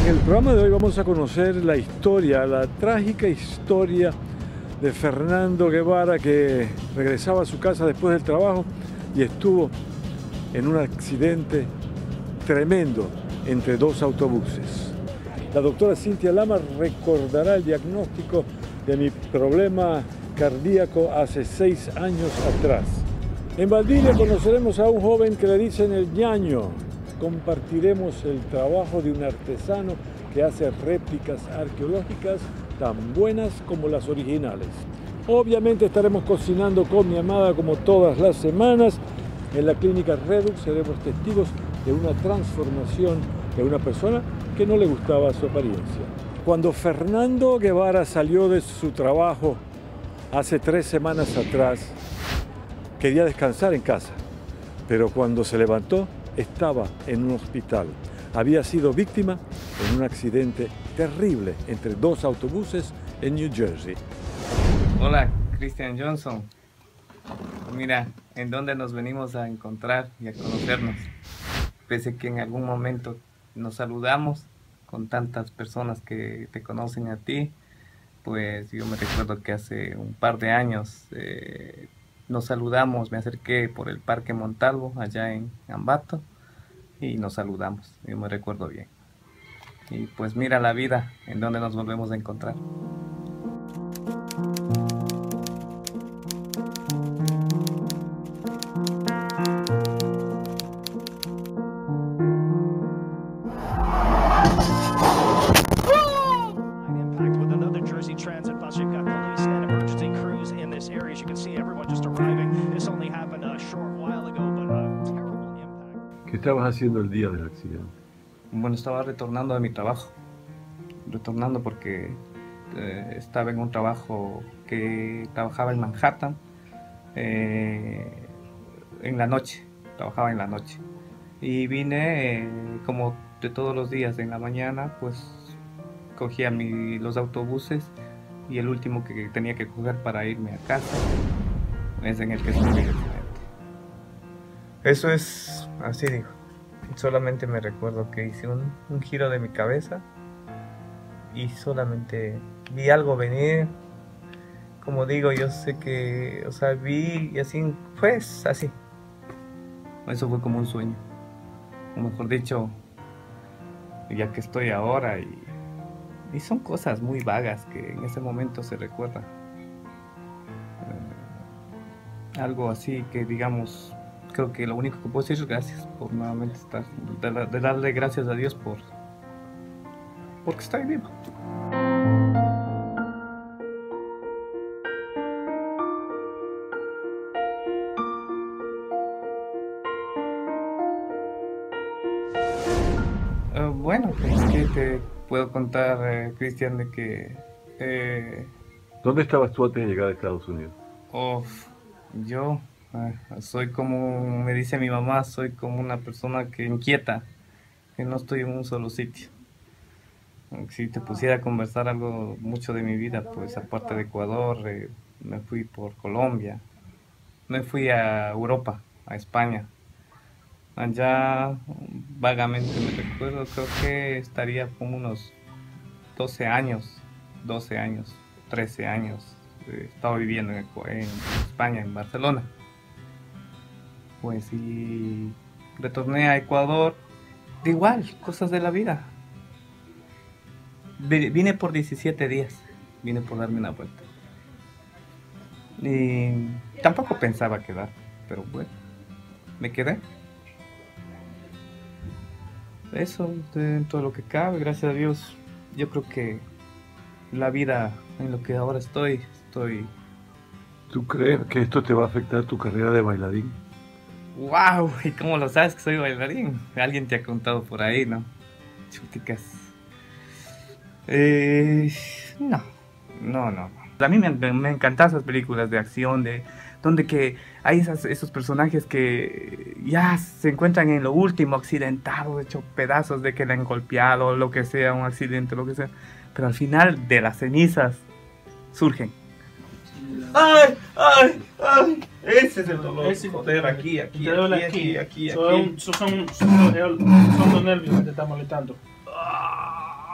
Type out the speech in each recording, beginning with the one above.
En el programa de hoy vamos a conocer la historia, la trágica historia de Fernando Guevara, que regresaba a su casa después del trabajo y estuvo en un accidente tremendo entre dos autobuses. La doctora Cintia Lama recordará el diagnóstico de mi problema cardíaco hace 6 años atrás. En Valdivia conoceremos a un joven que le dicen el ñaño. Compartiremos el trabajo de un artesano que hace réplicas arqueológicas tan buenas como las originales. Obviamente estaremos cocinando con mi amada como todas las semanas. En la clínica Redux seremos testigos de una transformación de una persona que no le gustaba su apariencia. Cuando Fernando Guevara salió de su trabajo hace 3 semanas atrás, quería descansar en casa, pero cuando se levantó estaba en un hospital. Había sido víctima en un accidente terrible entre 2 autobuses en New Jersey. Hola, Christian Johnson. Mira, en dónde nos venimos a encontrar y a conocernos. Pese que en algún momento nos saludamos con tantas personas que te conocen a ti, pues yo me recuerdo que hace un par de años nos saludamos, me acerqué por el Parque Montalvo, allá en Ambato, y nos saludamos, yo me recuerdo bien. Y pues mira la vida, en donde nos volvemos a encontrar. ¿Qué estabas haciendo el día del accidente? Bueno, estaba retornando de mi trabajo, porque estaba en un trabajo que trabajaba en Manhattan, en la noche, trabajaba en la noche. Y vine, como de todos los días, en la mañana, pues cogía los autobuses, y el último que tenía que coger para irme a casa es en el que sufrí el accidente. Eso es así, digo. Solamente me recuerdo que hice un giro de mi cabeza y solamente vi algo venir. Como digo, yo sé que, o sea, vi y así, pues así. Eso fue como un sueño. O mejor dicho, ya que estoy ahora y son cosas muy vagas que en ese momento se recuerdan. Algo así que digamos, creo que lo único que puedo decir es gracias por nuevamente estar, de darle gracias a Dios porque estoy vivo. Bueno, pues ¿qué te puedo contar, Cristian, de que... ¿Dónde estabas tú antes de llegar a Estados Unidos? Yo soy como me dice mi mamá, soy como una persona que inquieta, que no estoy en un solo sitio. Si te pusiera a conversar mucho de mi vida, pues aparte de Ecuador, me fui por Colombia, me fui a Europa, a España. Allá vagamente me recuerdo, creo que estaría como unos 12 años, 13 años. Estaba viviendo en España, en Barcelona. Pues y retorné a Ecuador, de igual, cosas de la vida. Vine por 17 días, vine por darme una vuelta. Y tampoco pensaba quedar, pero bueno, me quedé. Eso, dentro de lo que cabe, gracias a Dios, yo creo que la vida en lo que ahora estoy... ¿Tú crees que esto te va a afectar tu carrera de bailarín? ¡Wow! ¿Y cómo lo sabes que soy bailarín? Alguien te ha contado por ahí, ¿no? Chuticas. No. A mí me encantan esas películas de acción, donde que hay esos personajes que ya se encuentran en lo último, accidentados, hechos pedazos, de que le han golpeado, lo que sea, un accidente, lo que sea. Pero al final de las cenizas surgen. ¡Ay! Ese es el dolor. Joder, aquí. Son los nervios que te están molestando.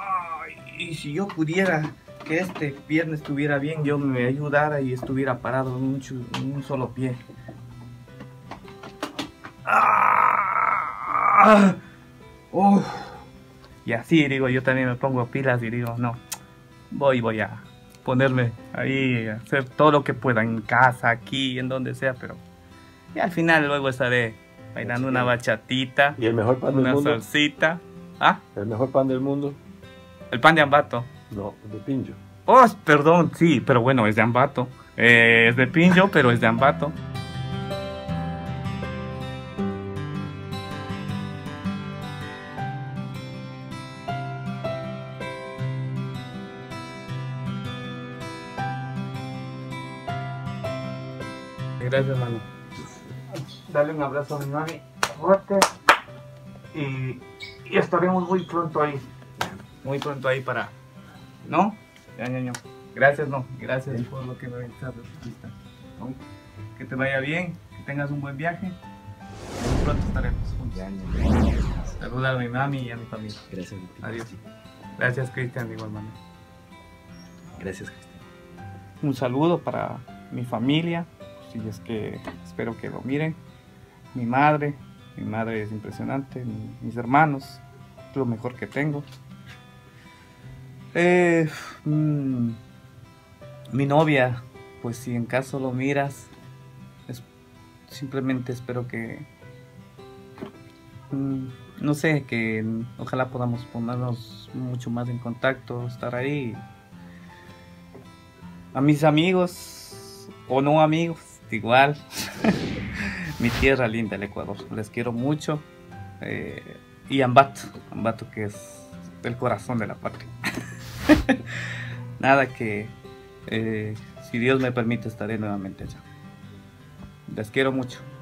Y si yo pudiera que este viernes estuviera bien, yo me ayudara y estuviera parado en un solo pie. ¡Ah! ¡Uf! Y así digo, yo también me pongo pilas y digo, no, voy a ponerme ahí, a hacer todo lo que pueda en casa, aquí, en donde sea, pero y al final luego estaré bailando una bachatita, ¿Y el mejor pan del una mundo? salsita. ¿Ah? ¿El mejor pan del mundo? El pan de Ambato. No, de Pincho. Oh, perdón, sí, pero bueno, es de Ambato. Es de Pincho, pero es de Ambato. Gracias, mano. Dale un abrazo a mi mami fuerte y estaremos muy pronto ahí. Muy pronto ahí para... ¿No? Ya. Gracias, no. Gracias por lo que me avisaste. ¿No? Que te vaya bien, que tengas un buen viaje. Muy pronto estaremos juntos. Saluda a mi mami y a mi familia. Gracias. Adiós. Gracias, Cristian, igual, mano. Gracias, Cristian. Un saludo para mi familia, si es que espero que lo miren. Mi madre es impresionante, mis hermanos, es lo mejor que tengo. Mi novia, pues si en caso lo miras, simplemente espero que, no sé, que ojalá podamos ponernos mucho más en contacto, estar ahí. A mis amigos, o no amigos, igual, mi tierra linda, el Ecuador, les quiero mucho. Y Ambato que es el corazón de la patria. Nada que, si Dios me permite, estaré nuevamente allá. Les quiero mucho.